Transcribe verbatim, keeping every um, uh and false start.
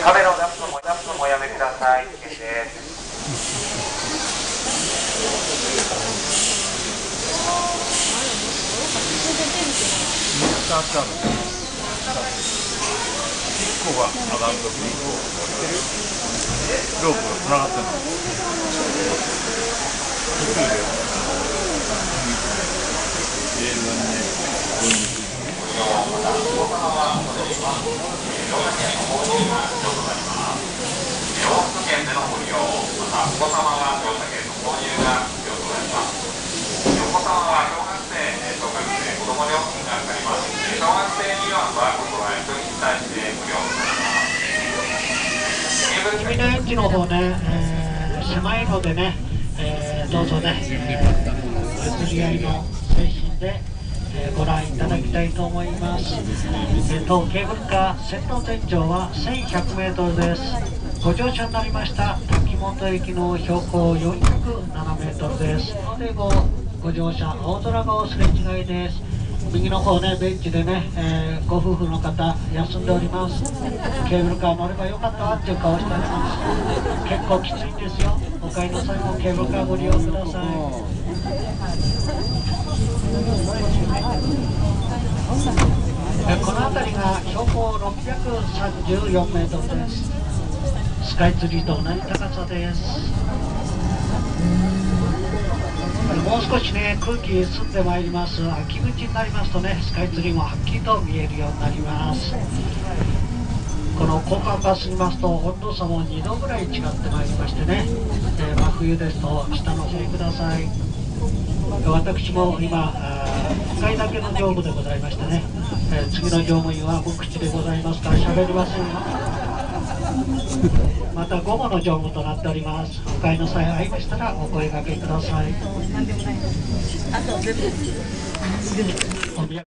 カメラを出すのも出すのもやめください。危険です。 スタートある。いっこが上がるときにロープがつながってるの。途中でレールがね、分離する。洋服券でのご利用、またお子様は乗車券の購入が必要となります。お子様は小学生、小学生、子供料金がかかります。小学生未満はここらへんに対して無料となります。 君のエッジの方ね、えー、狭いのでね、えー、どうぞね、えー、譲り合いの精神で、えー、ご覧いただきたいと思います。えー、当ケーブルカー先頭全長はせんひゃくメートルです。ご乗車になりました滝本駅の標高よんひゃくななメートルです。のでごご乗車大空号すれ違いです。右の方ね、ベンチでね、えー、ご夫婦の方休んでおります。ケーブルカー乗ればよかったっていう顔しております。結構きついんですよ。お帰りの際もケーブルカーご利用ください。えこの辺りが標高ろっぴゃくさんじゅうよんメートルです。スカイツリーと同じ高さです。もう少しね、空気澄んでまいります。秋口になりますとね、スカイツリーもはっきりと見えるようになります。この交換バスにますと温度差もにどぐらい違ってまいりましてね、えー、真冬ですと下の方にください。私も今いっかいだけの乗務でございましてね、えー、次の乗務員は無口でございますから喋りませんよ。また午後の乗務となっております。お帰りの際ありましたらお声掛けください。